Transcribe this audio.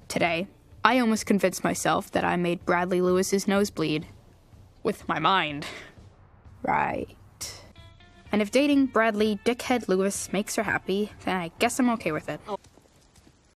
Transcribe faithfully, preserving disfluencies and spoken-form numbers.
Today, I almost convinced myself that I made Bradley Lewis's nose bleed. With my mind. Right. And if dating Bradley Dickhead Lewis makes her happy, then I guess I'm okay with it.